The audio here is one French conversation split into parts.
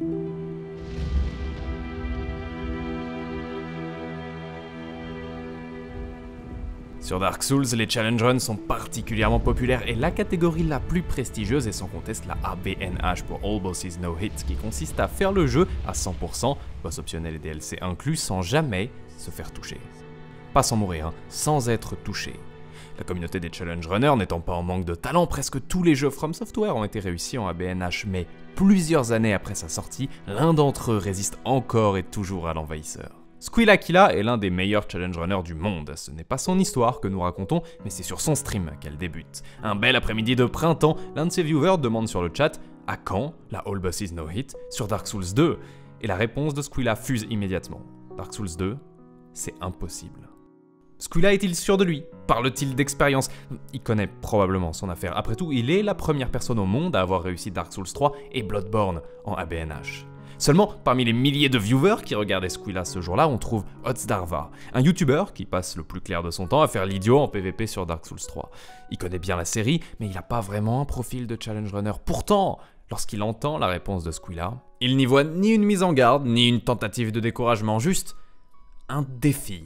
Sur Dark Souls, les challenge runs sont particulièrement populaires et la catégorie la plus prestigieuse est sans conteste la ABNH pour All Bosses No Hit, qui consiste à faire le jeu à 100%, boss optionnel et DLC inclus, sans jamais se faire toucher. Pas sans mourir, hein, sans être touché. La communauté des challenge runners n'étant pas en manque de talent, presque tous les jeux From Software ont été réussis en ABNH, mais plusieurs années après sa sortie, l'un d'entre eux résiste encore et toujours à l'envahisseur. Squealakila est l'un des meilleurs challenge runners du monde. Ce n'est pas son histoire que nous racontons, mais c'est sur son stream qu'elle débute. Un bel après-midi de printemps, l'un de ses viewers demande sur le chat « À quand la All Bosses No Hit sur Dark Souls 2 ?» Et la réponse de Squeala fuse immédiatement. Dark Souls 2, c'est impossible. Squeala est-il sûr de lui? Parle-t-il d'expérience? Il connaît probablement son affaire. Après tout, il est la première personne au monde à avoir réussi Dark Souls 3 et Bloodborne en ABNH. Seulement, parmi les milliers de viewers qui regardaient Squeala ce jour-là, on trouve Otsdarva, un YouTuber qui passe le plus clair de son temps à faire l'idiot en PvP sur Dark Souls 3. Il connaît bien la série, mais il n'a pas vraiment un profil de challenge runner. Pourtant, lorsqu'il entend la réponse de Squeala, il n'y voit ni une mise en garde, ni une tentative de découragement, juste un défi.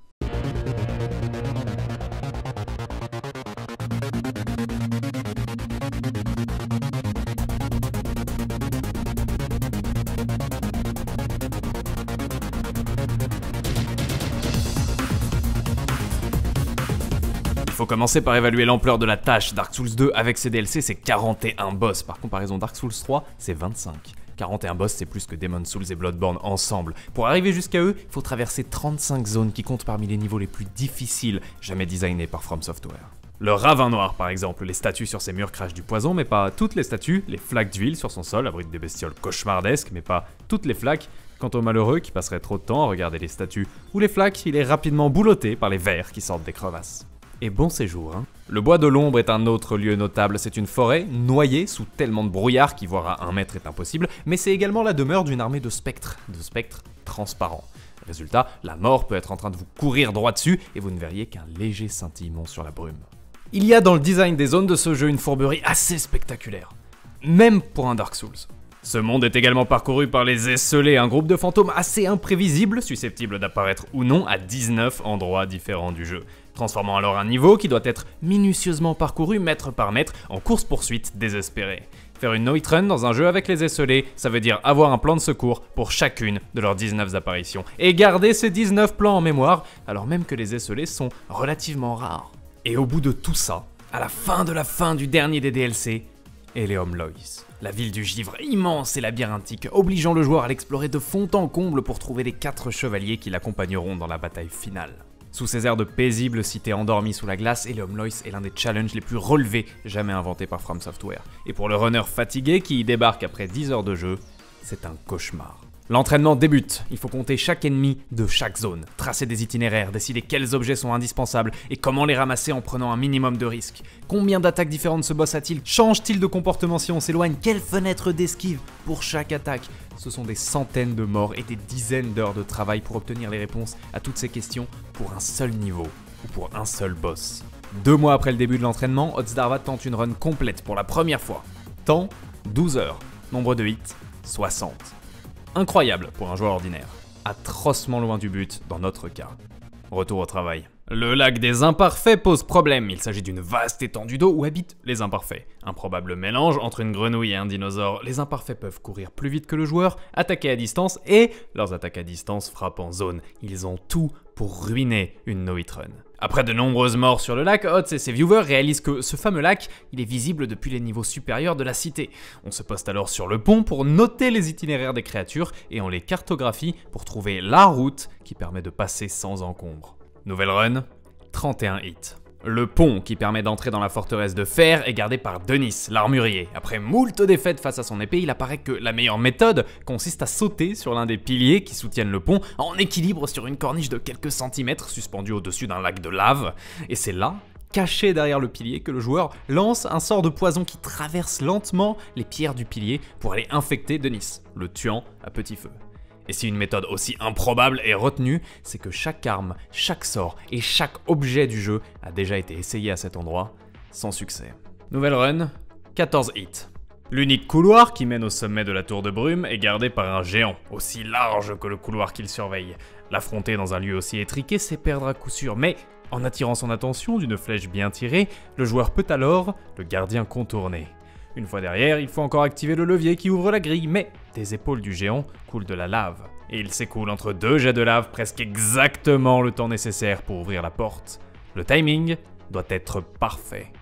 Il faut commencer par évaluer l'ampleur de la tâche. Dark Souls 2 avec ses DLC c'est 41 boss, par comparaison Dark Souls 3 c'est 25. 41 boss c'est plus que Demon's Souls et Bloodborne ensemble. Pour arriver jusqu'à eux, il faut traverser 35 zones qui comptent parmi les niveaux les plus difficiles jamais designés par From Software. Le ravin noir par exemple, les statues sur ses murs crachent du poison mais pas toutes les statues, les flaques d'huile sur son sol abritent des bestioles cauchemardesques mais pas toutes les flaques. Quant au malheureux qui passerait trop de temps à regarder les statues ou les flaques, il est rapidement boulotté par les vers qui sortent des crevasses. Et bon séjour, hein. Le bois de l'ombre est un autre lieu notable, c'est une forêt noyée sous tellement de brouillard qu'y voir à 1 mètre est impossible, mais c'est également la demeure d'une armée de spectres transparents. Résultat, la mort peut être en train de vous courir droit dessus et vous ne verriez qu'un léger scintillement sur la brume. Il y a dans le design des zones de ce jeu une fourberie assez spectaculaire, même pour un Dark Souls. Ce monde est également parcouru par les esselés, un groupe de fantômes assez imprévisibles, susceptibles d'apparaître ou non à 19 endroits différents du jeu, transformant alors un niveau qui doit être minutieusement parcouru mètre par mètre en course-poursuite désespérée. Faire une no-hit run dans un jeu avec les esselés, ça veut dire avoir un plan de secours pour chacune de leurs 19 apparitions, et garder ces 19 plans en mémoire, alors même que les esselés sont relativement rares. Et au bout de tout ça, à la fin du dernier des DLC, Eleum Lois. La ville du givre immense et labyrinthique, obligeant le joueur à l'explorer de fond en comble pour trouver les 4 chevaliers qui l'accompagneront dans la bataille finale. Sous ces airs de paisible cité endormie sous la glace, Eleum Lois est l'un des challenges les plus relevés jamais inventés par From Software. Et pour le runner fatigué qui y débarque après 10 heures de jeu, c'est un cauchemar. L'entraînement débute, il faut compter chaque ennemi de chaque zone, tracer des itinéraires, décider quels objets sont indispensables et comment les ramasser en prenant un minimum de risques. Combien d'attaques différentes ce boss a-t-il? Change-t-il de comportement si on s'éloigne? Quelle fenêtre d'esquive pour chaque attaque? Ce sont des centaines de morts et des dizaines d'heures de travail pour obtenir les réponses à toutes ces questions pour un seul niveau ou pour un seul boss. 2 mois après le début de l'entraînement, Otsdarva tente une run complète pour la première fois. Temps, 12 heures. Nombre de hits, 60. Incroyable pour un joueur ordinaire. Atrocement loin du but dans notre cas. Retour au travail. Le lac des imparfaits pose problème. Il s'agit d'une vaste étendue d'eau où habitent les imparfaits. Un probable mélange entre une grenouille et un dinosaure. Les imparfaits peuvent courir plus vite que le joueur, attaquer à distance et leurs attaques à distance frappent en zone. Ils ont tout pour ruiner une no-hit run. Après de nombreuses morts sur le lac, Ots et ses viewers réalisent que ce fameux lac, il est visible depuis les niveaux supérieurs de la cité. On se poste alors sur le pont pour noter les itinéraires des créatures et on les cartographie pour trouver la route qui permet de passer sans encombre. Nouvelle run, 31 hits. Le pont qui permet d'entrer dans la forteresse de fer est gardé par Denis, l'armurier. Après moult défaites face à son épée, il apparaît que la meilleure méthode consiste à sauter sur l'un des piliers qui soutiennent le pont en équilibre sur une corniche de quelques centimètres suspendue au-dessus d'un lac de lave. Et c'est là, caché derrière le pilier, que le joueur lance un sort de poison qui traverse lentement les pierres du pilier pour aller infecter Denis, le tuant à petit feu. Et si une méthode aussi improbable est retenue, c'est que chaque arme, chaque sort et chaque objet du jeu a déjà été essayé à cet endroit, sans succès. Nouvelle run, 14 hits. L'unique couloir qui mène au sommet de la tour de brume est gardé par un géant, aussi large que le couloir qu'il surveille. L'affronter dans un lieu aussi étriqué, c'est perdre à coup sûr, mais en attirant son attention d'une flèche bien tirée, le joueur peut alors le gardien contourner. Une fois derrière, il faut encore activer le levier qui ouvre la grille, mais des épaules du géant coule de la lave. Et il s'écoule entre deux jets de lave presque exactement le temps nécessaire pour ouvrir la porte. Le timing doit être parfait.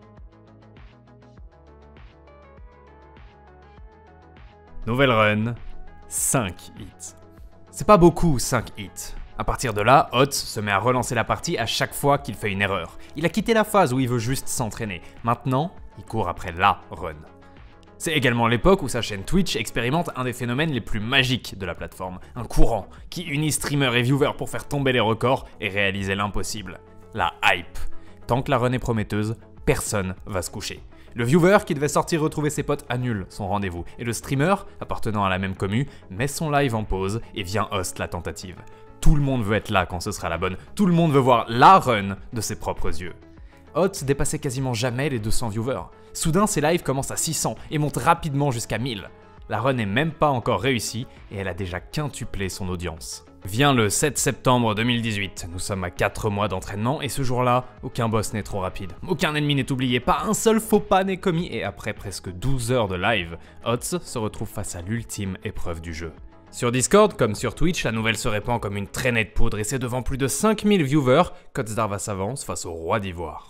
Nouvelle run, 5 hits. C'est pas beaucoup 5 hits. À partir de là, Hotz se met à relancer la partie à chaque fois qu'il fait une erreur. Il a quitté la phase où il veut juste s'entraîner. Maintenant, il court après la run. C'est également l'époque où sa chaîne Twitch expérimente un des phénomènes les plus magiques de la plateforme. Un courant qui unit streamers et viewers pour faire tomber les records et réaliser l'impossible. La hype. Tant que la run est prometteuse, personne va se coucher. Le viewer qui devait sortir retrouver ses potes annule son rendez-vous et le streamer, appartenant à la même commu, met son live en pause et vient host la tentative. Tout le monde veut être là quand ce sera la bonne, tout le monde veut voir la run de ses propres yeux. Hotz dépassait quasiment jamais les 200 viewers. Soudain, ses lives commencent à 600 et montent rapidement jusqu'à 1000. La run n'est même pas encore réussie et elle a déjà quintuplé son audience. Vient le 7 septembre 2018, nous sommes à 4 mois d'entraînement et ce jour-là, aucun boss n'est trop rapide, aucun ennemi n'est oublié, pas un seul faux pas n'est commis et après presque 12 heures de live, Hotz se retrouve face à l'ultime épreuve du jeu. Sur Discord, comme sur Twitch, la nouvelle se répand comme une traînée de poudre et c'est devant plus de 5000 viewers qu'Hotz s'avance face au roi d'Ivoire.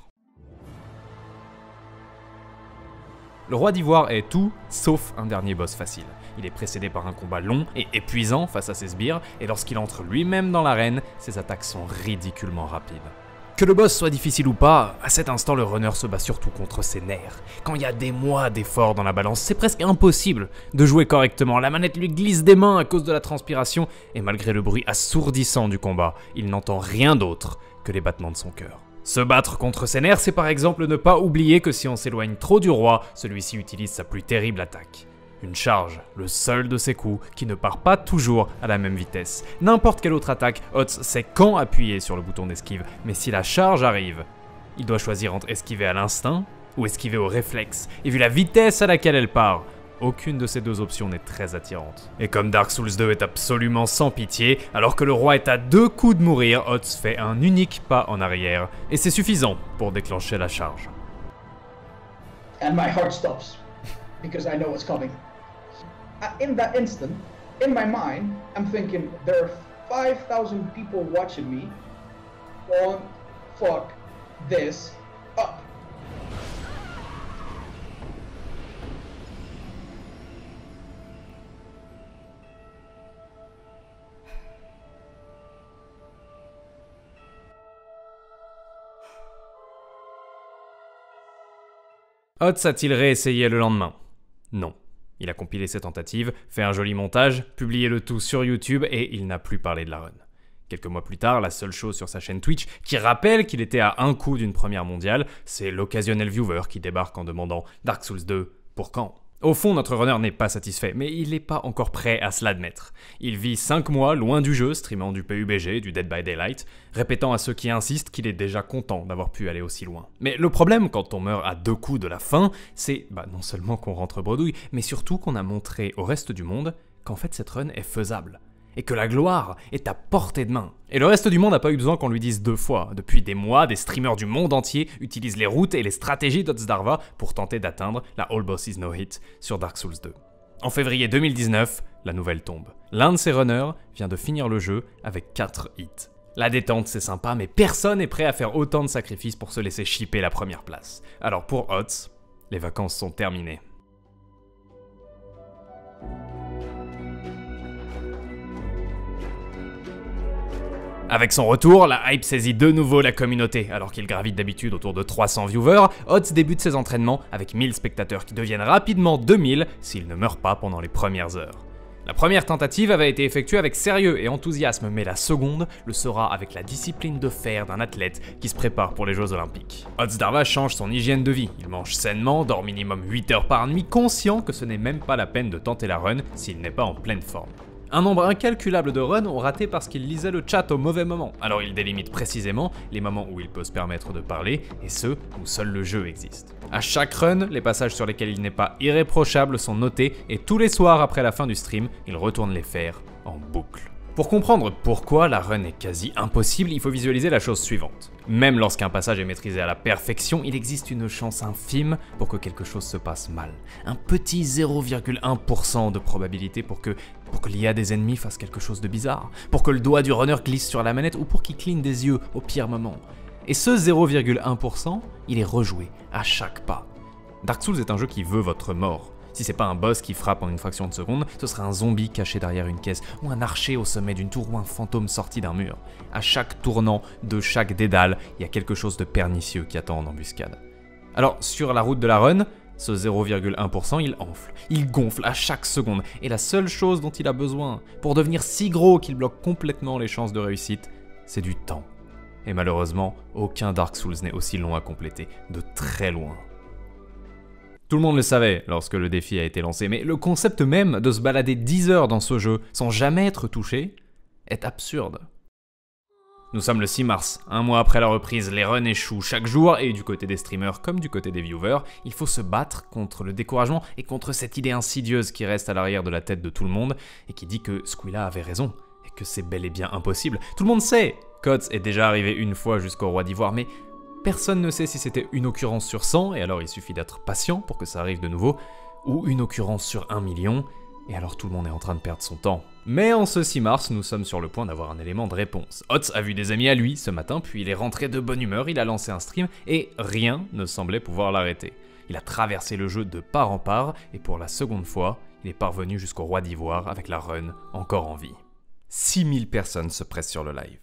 Le roi d'Ivoire est tout sauf un dernier boss facile. Il est précédé par un combat long et épuisant face à ses sbires, et lorsqu'il entre lui-même dans l'arène, ses attaques sont ridiculement rapides. Que le boss soit difficile ou pas, à cet instant le runner se bat surtout contre ses nerfs. Quand il y a des mois d'efforts dans la balance, c'est presque impossible de jouer correctement. La manette lui glisse des mains à cause de la transpiration, et malgré le bruit assourdissant du combat, il n'entend rien d'autre que les battements de son cœur. Se battre contre ses nerfs, c'est par exemple ne pas oublier que si on s'éloigne trop du roi, celui-ci utilise sa plus terrible attaque. Une charge, le seul de ses coups, qui ne part pas toujours à la même vitesse. N'importe quelle autre attaque, Hotz sait quand appuyer sur le bouton d'esquive, mais si la charge arrive, il doit choisir entre esquiver à l'instinct ou esquiver au réflexe. Et vu la vitesse à laquelle elle part, aucune de ces deux options n'est très attirante. Et comme Dark Souls 2 est absolument sans pitié, alors que le roi est à 2 coups de mourir, Hotz fait un unique pas en arrière, et c'est suffisant pour déclencher la charge. And my heart stops, because I know what's coming. In that instant, in my mind, I'm thinking, there are 5,000 people watching me. Don't fuck this up. Hotz a-t-il réessayé le lendemain? Non. Il a compilé ses tentatives, fait un joli montage, publié le tout sur YouTube et il n'a plus parlé de la run. Quelques mois plus tard, la seule chose sur sa chaîne Twitch qui rappelle qu'il était à un coup d'une première mondiale, c'est l'occasionnel viewer qui débarque en demandant « Dark Souls 2, pour quand ?» Au fond, notre runner n'est pas satisfait, mais il n'est pas encore prêt à se l'admettre. Il vit 5 mois loin du jeu, streamant du PUBG, du Dead by Daylight, répétant à ceux qui insistent qu'il est déjà content d'avoir pu aller aussi loin. Mais le problème quand on meurt à 2 coups de la fin, c'est non seulement qu'on rentre bredouille, mais surtout qu'on a montré au reste du monde qu'en fait cette run est faisable. Et que la gloire est à portée de main. Et le reste du monde n'a pas eu besoin qu'on lui dise 2 fois. Depuis des mois, des streamers du monde entier utilisent les routes et les stratégies d'Hotz pour tenter d'atteindre la All Bosses No Hit sur Dark Souls 2. En février 2019, la nouvelle tombe. L'un de ses runners vient de finir le jeu avec 4 hits. La détente c'est sympa, mais personne n'est prêt à faire autant de sacrifices pour se laisser shipper la première place. Alors pour Hotz, les vacances sont terminées. Avec son retour, la hype saisit de nouveau la communauté. Alors qu'il gravite d'habitude autour de 300 viewers, Hotz débute ses entraînements avec 1000 spectateurs qui deviennent rapidement 2000 s'il ne meurt pas pendant les premières heures. La première tentative avait été effectuée avec sérieux et enthousiasme, mais la seconde le sera avec la discipline de fer d'un athlète qui se prépare pour les Jeux Olympiques. Hotz change son hygiène de vie. Il mange sainement, dort minimum 8 heures par nuit, conscient que ce n'est même pas la peine de tenter la run s'il n'est pas en pleine forme. Un nombre incalculable de runs ont raté parce qu'ils lisaient le chat au mauvais moment, alors il délimite précisément les moments où il peut se permettre de parler et ceux où seul le jeu existe. À chaque run, les passages sur lesquels il n'est pas irréprochable sont notés et tous les soirs après la fin du stream, il retourne les faire en boucle. Pour comprendre pourquoi la run est quasi impossible, il faut visualiser la chose suivante. Même lorsqu'un passage est maîtrisé à la perfection, il existe une chance infime pour que quelque chose se passe mal. Un petit 0,1% de probabilité pour que l'IA des ennemis fasse quelque chose de bizarre, pour que le doigt du runner glisse sur la manette ou pour qu'il cligne des yeux au pire moment. Et ce 0,1%, il est rejoué à chaque pas. Dark Souls est un jeu qui veut votre mort. Si c'est pas un boss qui frappe en une fraction de seconde, ce serait un zombie caché derrière une caisse, ou un archer au sommet d'une tour, ou un fantôme sorti d'un mur. À chaque tournant de chaque dédale, il y a quelque chose de pernicieux qui attend en embuscade. Alors, sur la route de la run, ce 0,1% il enfle, il gonfle à chaque seconde, et la seule chose dont il a besoin, pour devenir si gros qu'il bloque complètement les chances de réussite, c'est du temps. Et malheureusement, aucun Dark Souls n'est aussi long à compléter, de très loin. Tout le monde le savait lorsque le défi a été lancé, mais le concept même de se balader 10 heures dans ce jeu sans jamais être touché est absurde. Nous sommes le 6 mars, un mois après la reprise, les runs échouent chaque jour et du côté des streamers comme du côté des viewers, il faut se battre contre le découragement et contre cette idée insidieuse qui reste à l'arrière de la tête de tout le monde et qui dit que Squilla avait raison et que c'est bel et bien impossible. Tout le monde sait qu'Ots est déjà arrivé une fois jusqu'au Roi d'Ivoire, mais personne ne sait si c'était une occurrence sur 100, et alors il suffit d'être patient pour que ça arrive de nouveau, ou une occurrence sur 1 million, et alors tout le monde est en train de perdre son temps. Mais en ce 6 mars, nous sommes sur le point d'avoir un élément de réponse. Ots a vu des amis à lui ce matin, puis il est rentré de bonne humeur, il a lancé un stream, et rien ne semblait pouvoir l'arrêter. Il a traversé le jeu de part en part, et pour la seconde fois, il est parvenu jusqu'au Roi d'Ivoire avec la run encore en vie. 6000 personnes se pressent sur le live.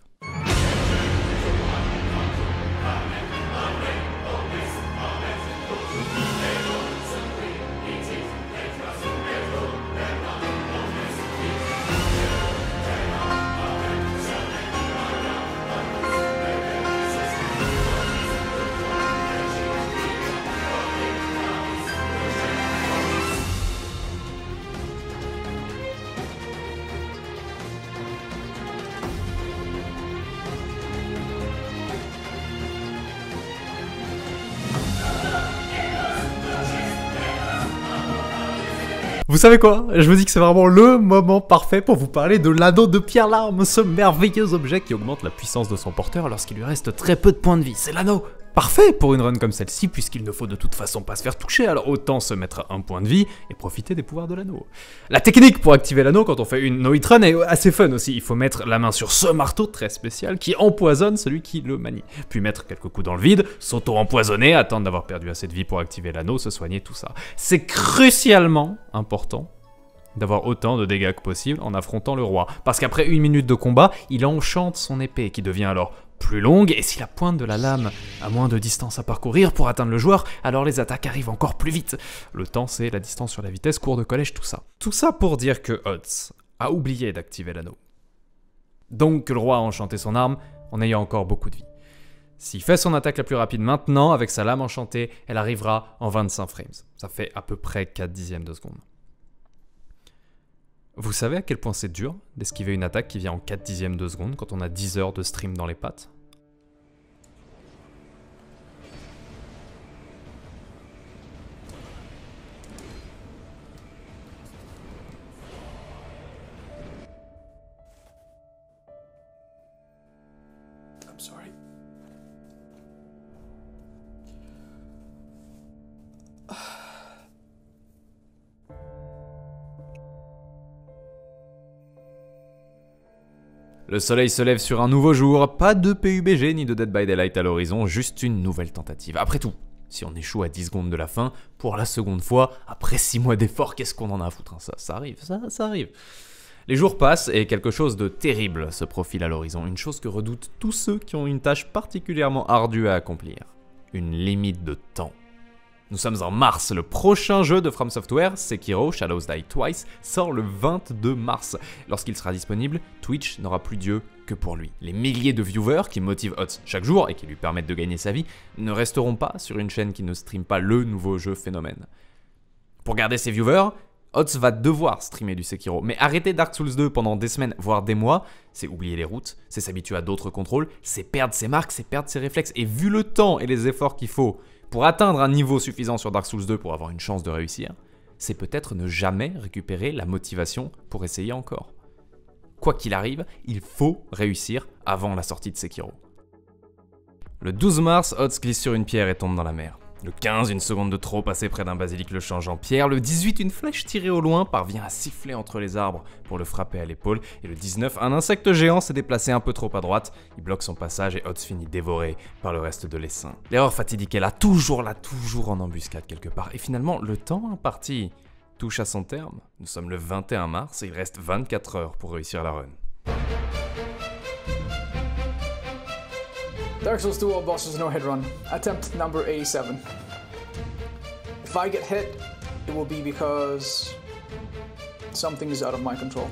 Vous savez quoi? Je me dis que c'est vraiment le moment parfait pour vous parler de l'anneau de pierre larme, ce merveilleux objet qui augmente la puissance de son porteur lorsqu'il lui reste très peu de points de vie. C'est l'anneau parfait pour une run comme celle-ci, puisqu'il ne faut de toute façon pas se faire toucher, alors autant se mettre un point de vie et profiter des pouvoirs de l'anneau. La technique pour activer l'anneau quand on fait une no-hit run est assez fun aussi. Il faut mettre la main sur ce marteau très spécial qui empoisonne celui qui le manie. Puis mettre quelques coups dans le vide, s'auto-empoisonner, attendre d'avoir perdu assez de vie pour activer l'anneau, se soigner, tout ça. C'est crucialement important d'avoir autant de dégâts que possible en affrontant le roi. Parce qu'après 1 minute de combat, il enchante son épée qui devient alors plus longue, et si la pointe de la lame a moins de distance à parcourir pour atteindre le joueur, alors les attaques arrivent encore plus vite. Le temps, c'est la distance sur la vitesse, cours de collège, tout ça. Tout ça pour dire que Ots a oublié d'activer l'anneau. Donc que le roi a enchanté son arme en ayant encore beaucoup de vie. S'il fait son attaque la plus rapide maintenant, avec sa lame enchantée, elle arrivera en 25 frames. Ça fait à peu près 4 dixièmes de seconde. Vous savez à quel point c'est dur d'esquiver une attaque qui vient en 4 dixièmes de seconde quand on a 10 heures de stream dans les pattes? I'm sorry. Le soleil se lève sur un nouveau jour, pas de PUBG ni de Dead by Daylight à l'horizon, juste une nouvelle tentative. Après tout, si on échoue à 10 secondes de la fin, pour la seconde fois, après 6 mois d'efforts, qu'est-ce qu'on en a à foutre? Ça arrive, ça arrive. Les jours passent et quelque chose de terrible se profile à l'horizon, une chose que redoutent tous ceux qui ont une tâche particulièrement ardue à accomplir. Une limite de temps. Nous sommes en mars, le prochain jeu de From Software, Sekiro Shadows Die Twice, sort le 22 mars. Lorsqu'il sera disponible, Twitch n'aura plus Dieu que pour lui. Les milliers de viewers qui motivent Ots chaque jour et qui lui permettent de gagner sa vie ne resteront pas sur une chaîne qui ne stream pas le nouveau jeu phénomène. Pour garder ses viewers, Hotz va devoir streamer du Sekiro, mais arrêter Dark Souls 2 pendant des semaines, voire des mois, c'est oublier les routes, c'est s'habituer à d'autres contrôles, c'est perdre ses marques, c'est perdre ses réflexes, et vu le temps et les efforts qu'il faut pour atteindre un niveau suffisant sur Dark Souls 2 pour avoir une chance de réussir, c'est peut-être ne jamais récupérer la motivation pour essayer encore. Quoi qu'il arrive, il faut réussir avant la sortie de Sekiro. Le 12 mars, Hotz glisse sur une pierre et tombe dans la mer. Le 15, une seconde de trop passée près d'un basilic le change en pierre. Le 18, une flèche tirée au loin parvient à siffler entre les arbres pour le frapper à l'épaule. Et le 19, un insecte géant s'est déplacé un peu trop à droite. Il bloque son passage et Hotz finit dévoré par le reste de l'essaim. L'erreur fatidique est là, toujours en embuscade quelque part. Et finalement, le temps imparti touche à son terme. Nous sommes le 21 mars et il reste 24 heures pour réussir la run. Dark Souls 2 all bosses no hit run. Attempt number 87. If I get hit, it will be because something is out of my control.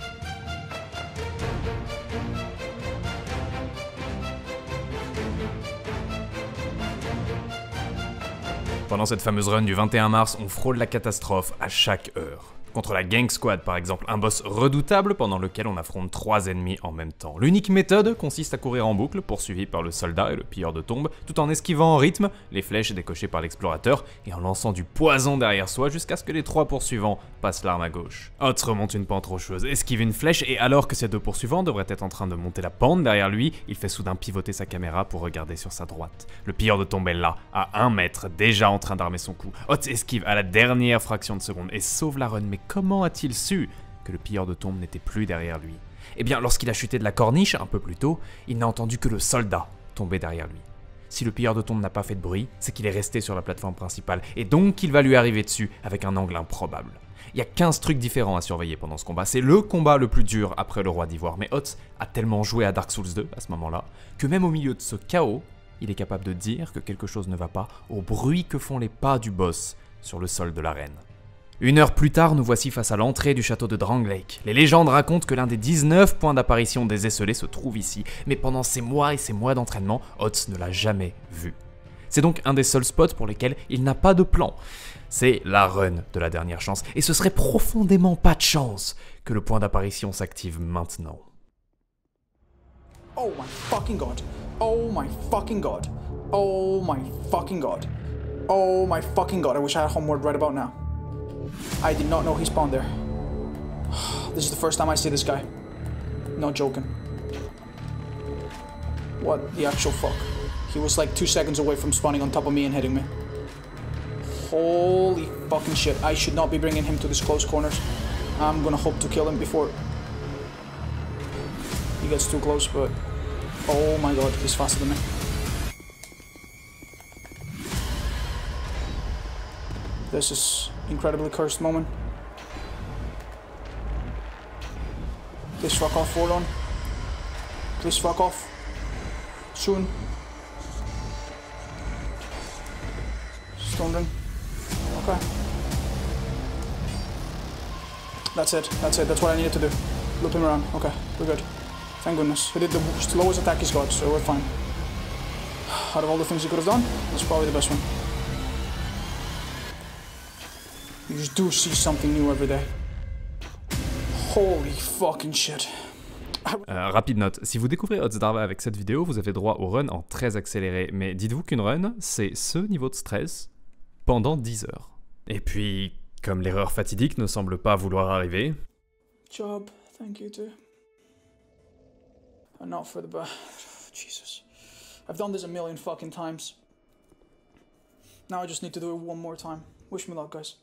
Pendant cette fameuse run du 21 mars, on frôle la catastrophe à chaque heure. Contre la Gang Squad par exemple, un boss redoutable pendant lequel on affronte 3 ennemis en même temps. L'unique méthode consiste à courir en boucle, poursuivi par le soldat et le pilleur de tombes, tout en esquivant en rythme les flèches décochées par l'explorateur et en lançant du poison derrière soi jusqu'à ce que les 3 poursuivants passent l'arme à gauche. Hotz remonte une pente rocheuse, esquive une flèche et alors que ces 2 poursuivants devraient être en train de monter la pente derrière lui, il fait soudain pivoter sa caméra pour regarder sur sa droite. Le pilleur de tombes est là, à 1 mètre, déjà en train d'armer son coup. Hotz esquive à la dernière fraction de seconde et sauve la run, mais comment a-t-il su que le pilleur de tombes n'était plus derrière lui? Eh bien, lorsqu'il a chuté de la corniche un peu plus tôt, il n'a entendu que le soldat tomber derrière lui. Si le pilleur de tombes n'a pas fait de bruit, c'est qu'il est resté sur la plateforme principale, et donc qu'il va lui arriver dessus avec un angle improbable. Il y a 15 trucs différents à surveiller pendant ce combat, c'est le combat le plus dur après le Roi d'Ivoire, mais Hotz a tellement joué à Dark Souls 2 à ce moment-là, que même au milieu de ce chaos, il est capable de dire que quelque chose ne va pas au bruit que font les pas du boss sur le sol de l'arène. 1 heure plus tard, nous voici face à l'entrée du château de Drangleic. Les légendes racontent que l'un des 19 points d'apparition des esselés se trouve ici, mais pendant ces mois et ces mois d'entraînement, Hotz ne l'a jamais vu. C'est donc un des seuls spots pour lesquels il n'a pas de plan. C'est la run de la dernière chance, et ce serait profondément pas de chance que le point d'apparition s'active maintenant. Oh my fucking god. Oh my fucking god. Oh my fucking god. Oh my fucking god. I wish I had homework right about now. I did not know he spawned there. This is the first time I see this guy. Not joking. What the actual fuck? He was like 2 seconds away from spawning on top of me and hitting me. Holy fucking shit. I should not be bringing him to these close corners. I'm gonna hope to kill him before he gets too close, but oh my god, he's faster than me. This is incredibly cursed moment. Please fuck off, Forlorn. Please fuck off. Soon. Stone ring. Okay. That's it. That's it. That's what I needed to do. Loop him around. Okay, we're good. Thank goodness. He did the slowest attack he's got, so we're fine. Out of all the things he could have done, that's probably the best one. You just do see something new every day. Holy fucking shit. Rapide note, si vous découvrez Hotz Darva avec cette vidéo, vous avez droit au run en très accéléré, mais dites-vous qu'une run, c'est ce niveau de stress pendant 10 heures. Et puis, comme l'erreur fatidique ne semble pas vouloir arriver... Job, thank you too. And not for the Jesus. I've done this a million fucking times. Now I just need to do it one more time. Wish me luck, guys.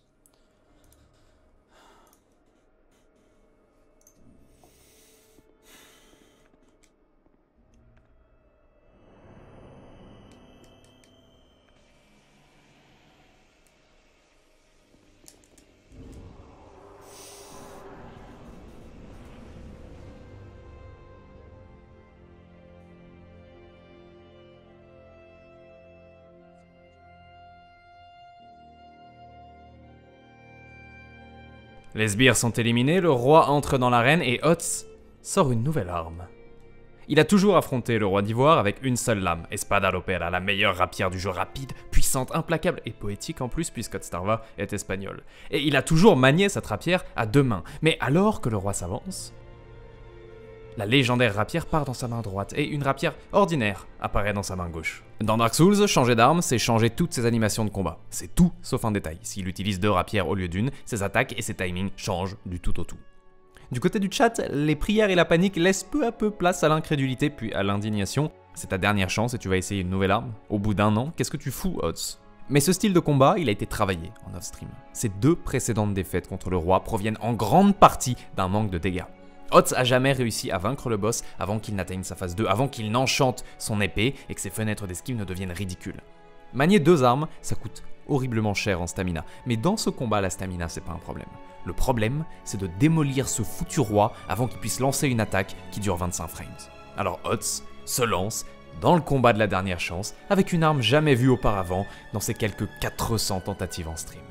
Les sbires sont éliminés, le roi entre dans l'arène et Hotz sort une nouvelle arme. Il a toujours affronté le roi d'Ivoire avec une seule lame, Espada Ropera, la meilleure rapière du jeu, rapide, puissante, implacable et poétique en plus puisque Otstarva est espagnol. Et il a toujours manié cette rapière à 2 mains. Mais alors que le roi s'avance, la légendaire rapière part dans sa main droite et une rapière ordinaire apparaît dans sa main gauche. Dans Dark Souls, changer d'arme, c'est changer toutes ses animations de combat. C'est tout sauf un détail. S'il utilise 2 rapières au lieu d'une, ses attaques et ses timings changent du tout au tout. Du côté du chat, les prières et la panique laissent peu à peu place à l'incrédulité puis à l'indignation. C'est ta dernière chance et tu vas essayer une nouvelle arme. Au bout d'1 an, qu'est-ce que tu fous, Otz? Mais ce style de combat, il a été travaillé en off-stream. Ces 2 précédentes défaites contre le roi proviennent en grande partie d'un manque de dégâts. Otz a jamais réussi à vaincre le boss avant qu'il n'atteigne sa phase 2, avant qu'il n'enchante son épée et que ses fenêtres d'esquive ne deviennent ridicules. Manier 2 armes, ça coûte horriblement cher en stamina, mais dans ce combat, la stamina c'est pas un problème. Le problème, c'est de démolir ce foutu roi avant qu'il puisse lancer une attaque qui dure 25 frames. Alors Otz se lance dans le combat de la dernière chance avec une arme jamais vue auparavant dans ses quelques 400 tentatives en stream.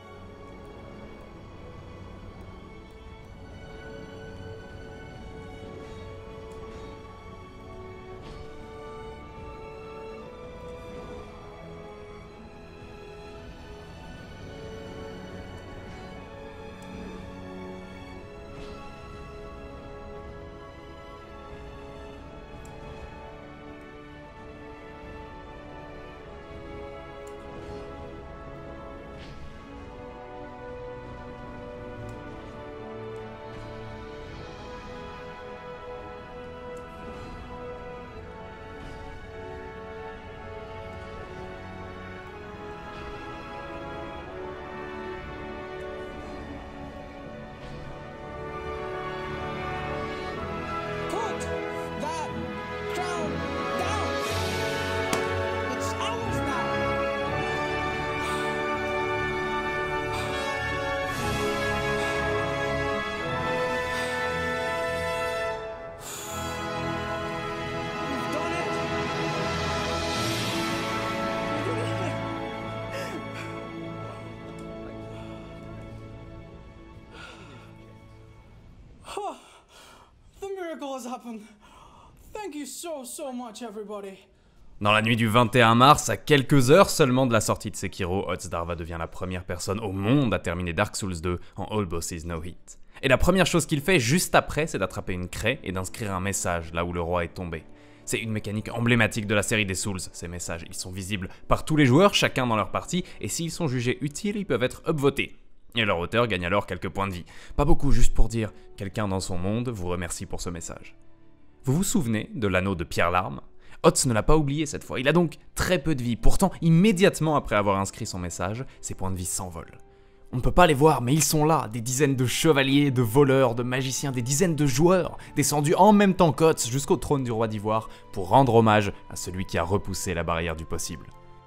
Has happened. Thank you so much, everybody. Dans la nuit du 21 mars, à quelques heures seulement de la sortie de Sekiro, Otstarva devient la première personne au monde à terminer Dark Souls 2 en All Bosses No Hit. Et la première chose qu'il fait juste après, c'est d'attraper une craie et d'inscrire un message là où le roi est tombé. C'est une mécanique emblématique de la série des Souls, ces messages. Ils sont visibles par tous les joueurs, chacun dans leur partie, et s'ils sont jugés utiles, ils peuvent être upvotés. Et leur auteur gagne alors quelques points de vie. Pas beaucoup, juste pour dire « quelqu'un dans son monde vous remercie pour ce message ». Vous vous souvenez de l'anneau de Pierre Larme? Otz ne l'a pas oublié cette fois, il a donc très peu de vie. Pourtant, immédiatement après avoir inscrit son message, ses points de vie s'envolent. On ne peut pas les voir, mais ils sont là, des dizaines de chevaliers, de voleurs, de magiciens, des dizaines de joueurs, descendus en même temps qu'Otz jusqu'au trône du roi d'Ivoire pour rendre hommage à celui qui a repoussé la barrière du possible.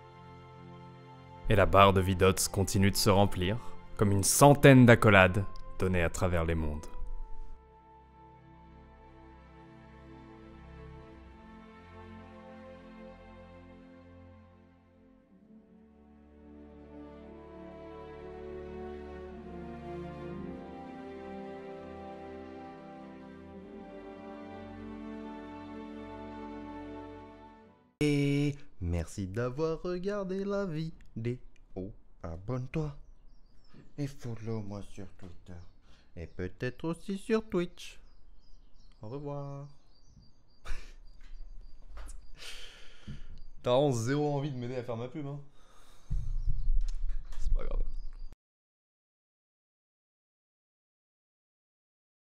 Et la barre de vie d'Otz continue de se remplir, comme une centaine d'accolades données à travers les mondes. Et merci d'avoir regardé la vidéo. Abonne-toi et follow-moi sur Twitter et peut-être aussi sur Twitch. Au revoir. T'as vraiment zéro envie de m'aider à faire ma pub, hein.